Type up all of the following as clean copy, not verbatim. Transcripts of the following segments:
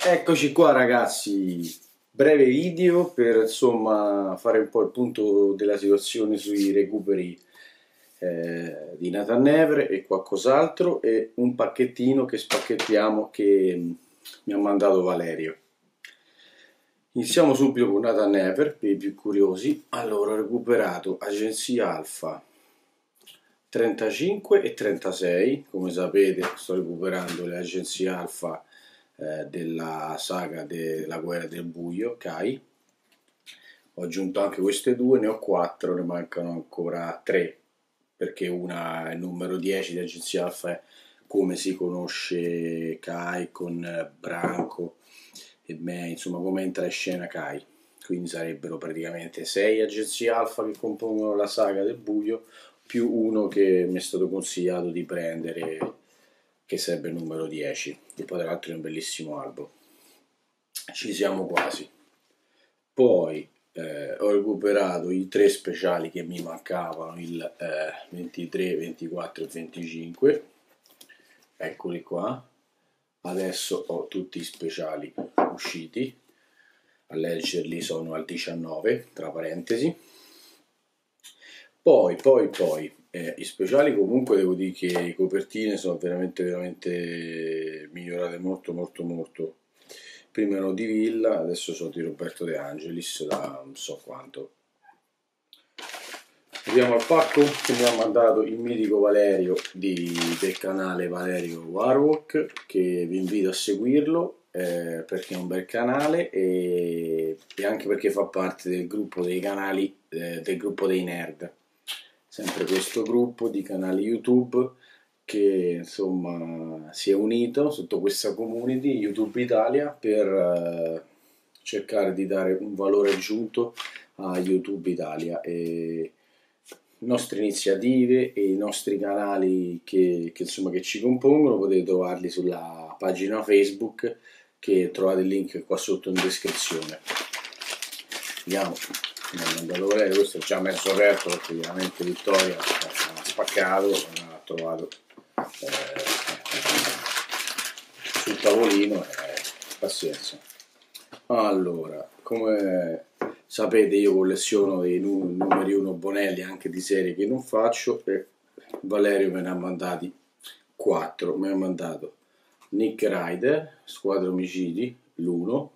Eccoci qua ragazzi, breve video per insomma fare un po' il punto della situazione sui recuperi di Nathan Never e qualcos'altro e un pacchettino che spacchettiamo che mi ha mandato Valerio. Iniziamo subito con Nathan Never per i più curiosi. Allora, ho recuperato Agenzia Alpha 35 e 36, come sapete sto recuperando le agenzie Alpha della saga della guerra del buio, Kai. Ho aggiunto anche queste due, ne ho 4, ne mancano ancora 3 perché una è il numero 10 di agenzia Alpha, è come si conosce Kai con Branco e me, insomma come entra in scena Kai, quindi sarebbero praticamente 6 agenzie Alpha che compongono la saga del buio più uno che mi è stato consigliato di prendere, che sarebbe il numero 10, che poi tra l'altro è un bellissimo albo. Ci siamo quasi. Poi ho recuperato i 3 speciali che mi mancavano, il 23, 24 e 25, eccoli qua. Adesso ho tutti i speciali usciti, a leggerli sono al 19 tra parentesi. Poi i speciali comunque devo dire che le copertine sono veramente migliorate molto. Prima erano di Villa, adesso sono di Roberto De Angelis da non so quanto. Vediamo al pacco che mi ha mandato il mitico Valerio del canale Valerio Warwalk, che vi invito a seguirlo perché è un bel canale e anche perché fa parte del gruppo dei canali del gruppo dei nerd, sempre questo gruppo di canali YouTube che insomma si è unito sotto questa community YouTube Italia per cercare di dare un valore aggiunto a YouTube Italia e le nostre iniziative e i nostri canali insomma, che ci compongono potete trovarli sulla pagina Facebook, che trovate il link qua sotto in descrizione. Vediamo, mi ha mandato Valerio, questo è già mezzo aperto perché chiaramente Vittoria ha spaccato, ha trovato sul tavolino, pazienza. Allora, come sapete io colleziono dei numeri 1 Bonelli anche di serie che non faccio e Valerio me ne ha mandati 4, mi ha mandato Nick Ryder, Squadra Omicidi, l'1,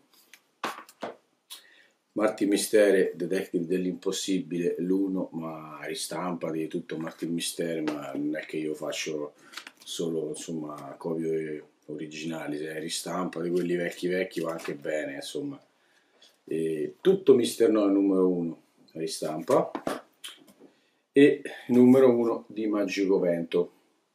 Martin Mystere, Detective dell'Impossibile, l'1, ma ristampa di tutto Martin Mystere, ma non è che io faccio solo insomma copie originali, se è ristampa di quelli vecchi va anche bene, insomma. E tutto Mister No numero 1 ristampa e numero 1 di Magico Vento,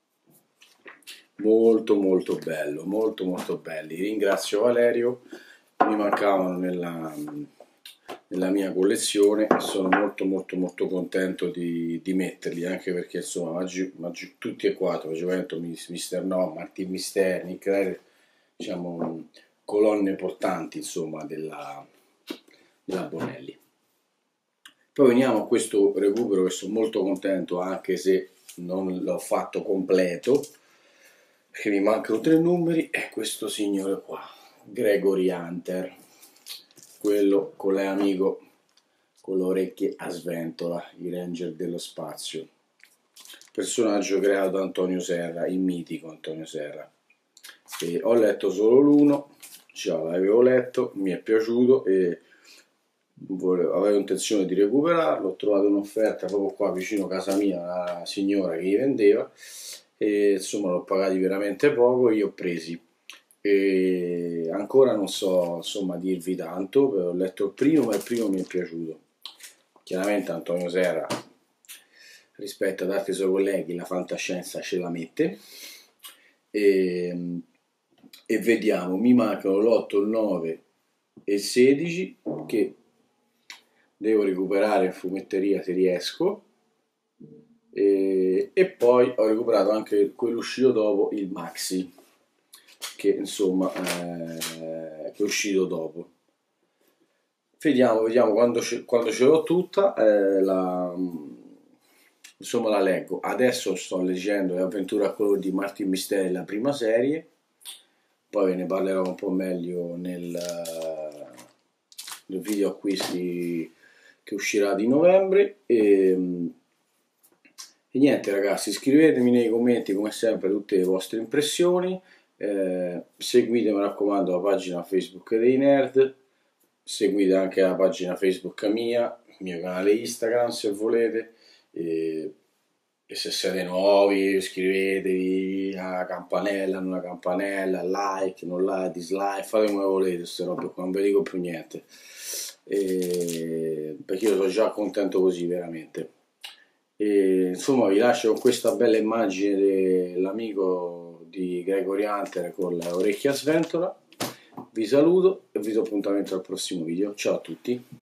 molto bello, molto belli. Ringrazio Valerio, mi mancavano nella mia collezione e sono molto contento di metterli, anche perché insomma tutti e 4, Magico Vento, Mister No, Martin Mystery, Nick Ryder, diciamo colonne portanti insomma della Bonelli. Poi veniamo a questo recupero che sono molto contento anche se non l'ho fatto completo perché mi mancano 3 numeri, è questo signore qua, Gregory Hunter, quello con l'amico con le orecchie a sventola, i Ranger dello spazio, personaggio creato da Antonio Serra, il mitico Antonio Serra. E ho letto solo l'1, già l'avevo letto, mi è piaciuto e avevo intenzione di recuperarlo. Ho trovato un'offerta proprio qua vicino a casa mia, la signora che li vendeva e insomma l'ho pagati veramente poco e io ho presi e ancora non so insomma dirvi tanto, ho letto il primo ma il primo mi è piaciuto. Chiaramente Antonio Serra rispetto ad altri suoi colleghi la fantascienza ce la mette e vediamo, mi mancano l'8, il 9 e il 16 che devo recuperare in fumetteria se riesco e poi ho recuperato anche quello uscito dopo, il Maxi, che insomma che è uscito dopo. Vediamo quando ce l'ho tutta insomma la leggo. Adesso sto leggendo Le avventure a colori di Martin Mystery, la prima serie, poi ve ne parlerò un po' meglio nel video acquisti che uscirà di novembre. E niente ragazzi, scrivetemi nei commenti come sempre tutte le vostre impressioni, seguite mi raccomando la pagina Facebook dei nerd, seguite anche la pagina Facebook mia, il mio canale Instagram se volete, e se siete nuovi iscrivetevi, a campanella, non la campanella, like, non like, dislike, fate come volete queste robe qua, non vi dico più niente, perché io sono già contento così veramente. E, insomma vi lascio con questa bella immagine dell'amico di Gregory Hunter con le orecchie a sventola. Vi saluto e vi do appuntamento al prossimo video. Ciao a tutti.